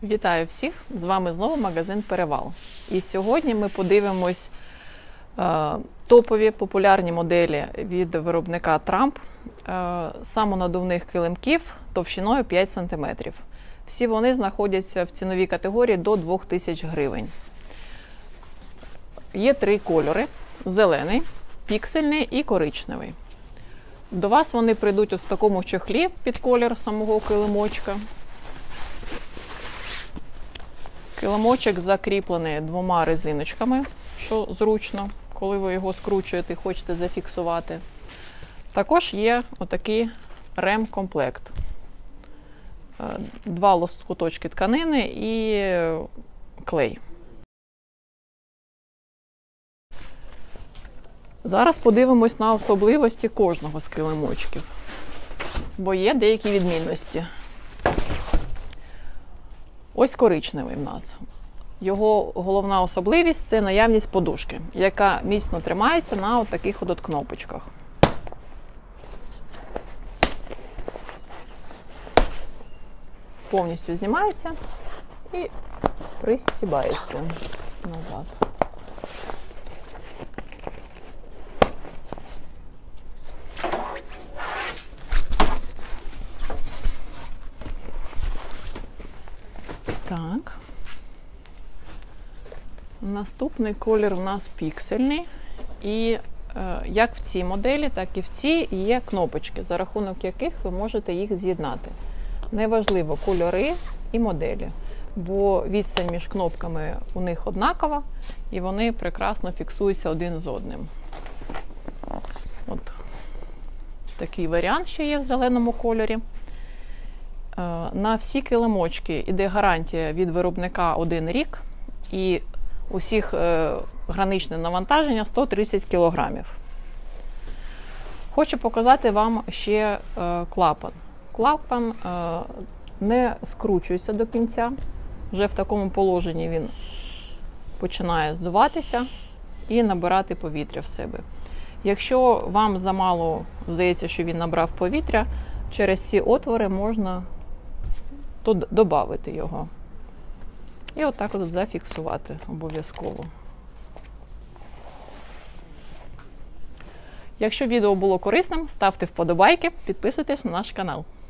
Вітаю всіх! З вами знову магазин Перевал. І сьогодні ми подивимось топові популярні моделі від виробника Tramp самонадувних килимків товщиною 5 см. Всі вони знаходяться в ціновій категорії до 2000 гривень. Є три кольори: зелений, піксельний і коричневий. До вас вони прийдуть в такому чохлі під колір самого килимочка. Килимочок закріплений двома резиночками, що зручно, коли ви його скручуєте і хочете зафіксувати. Також є отакий ремкомплект. Два лоскуточки тканини і клей. Зараз подивимось на особливості кожного з килимочків, бо є деякі відмінності. Ось коричневий в нас. Його головна особливість – це наявність подушки, яка міцно тримається на таких от кнопочках. Повністю знімається і пристібається назад. Так. Наступний колір у нас піксельний. І як в цій моделі, так і в цій є кнопочки, за рахунок яких ви можете їх з'єднати. Неважливо кольори і моделі, бо відстань між кнопками у них однакова і вони прекрасно фіксуються один з одним. От такий варіант ще є в зеленому кольорі. На всі килимочки йде гарантія від виробника 1 рік і усіх граничне навантаження 130 кг. Хочу показати вам ще клапан. Клапан не скручується до кінця, вже в такому положенні він починає здуватися і набирати повітря в себе. Якщо вам замало здається, що він набрав повітря, через ці отвори можна додати його. І отак от зафіксувати обов'язково. Якщо відео було корисним, ставте вподобайки, підписуйтесь на наш канал.